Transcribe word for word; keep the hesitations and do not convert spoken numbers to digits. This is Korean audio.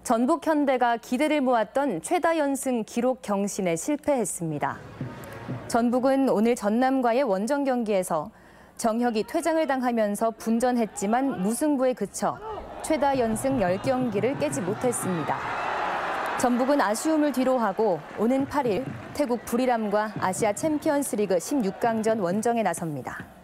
전북 현대가 기대를 모았던 최다 연승 기록 경신에 실패했습니다. 전북은 오늘 전남과의 원정 경기에서 정혁이 퇴장을 당하면서 분전했지만 무승부에 그쳐 최다 연승 열 경기를 깨지 못했습니다. 전북은 아쉬움을 뒤로하고 오는 팔 일 태국 부리람과 아시아 챔피언스리그 십육 강전 원정에 나섭니다.